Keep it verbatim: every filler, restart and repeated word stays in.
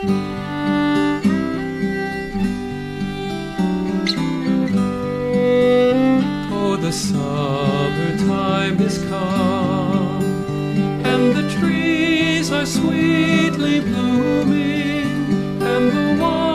Oh, the summertime is come, and the trees are sweetly blooming, and the